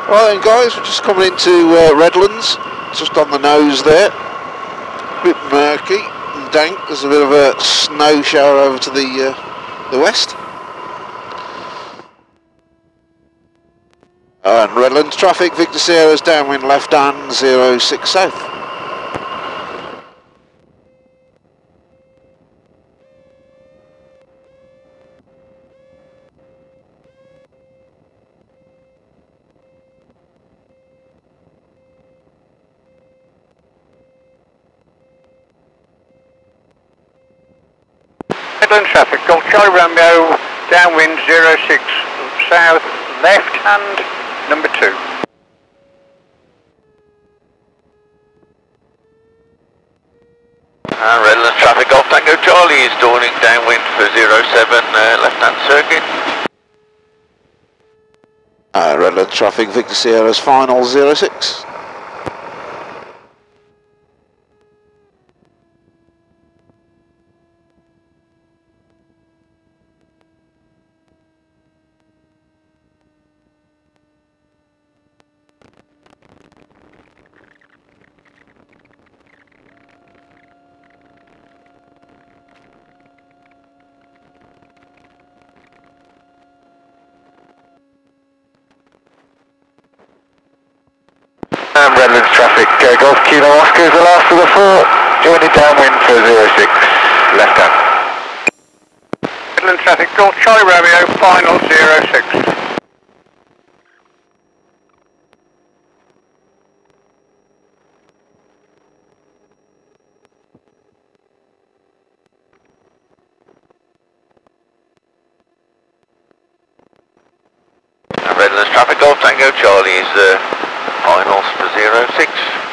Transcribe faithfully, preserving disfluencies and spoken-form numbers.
Right then guys, we're just coming into uh, Redlands, just on the nose there. A bit murky and dank, there's a bit of a snow shower over to the, uh, the west. Uh, and Redlands traffic, Victor Sierra's downwind left hand, zero six south. Redlands traffic, Golf Charlie Romeo, downwind zero six south, left hand, number two. Uh, Redlands traffic, Golf Tango Charlie is dawning downwind for zero seven, uh, left hand circuit. Uh, Redlands traffic, Victor Sierra's final zero six. And Redlands traffic, uh, Golf Kilo Oscar is the last of the four, joining downwind for zero six, left hand. Redlands traffic, Golf Charlie Romeo, final zero six. Uh, Redlands traffic, Golf Tango Charlie is uh, finals for zero six.